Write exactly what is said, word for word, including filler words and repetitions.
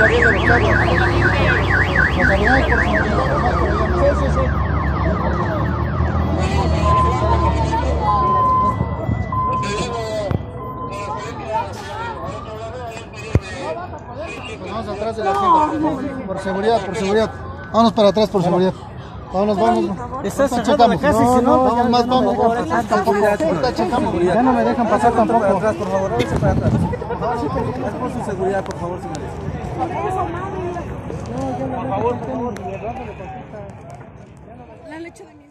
arriba los chavos. Los animales por seguridad, nomás por allá. Sí, sí, sí. Pues vamos atrás de la tienda. Por seguridad, por seguridad. Vámonos para atrás por seguridad. Vámonos, vámonos. Estás cerrada la casa y si no, vamos más, vamos. Ya no me dejan pasar tampoco. Para atrás, por favor, váyanse para atrás. Es por su seguridad, por favor, señores. Por favor, por favor. La leche de mi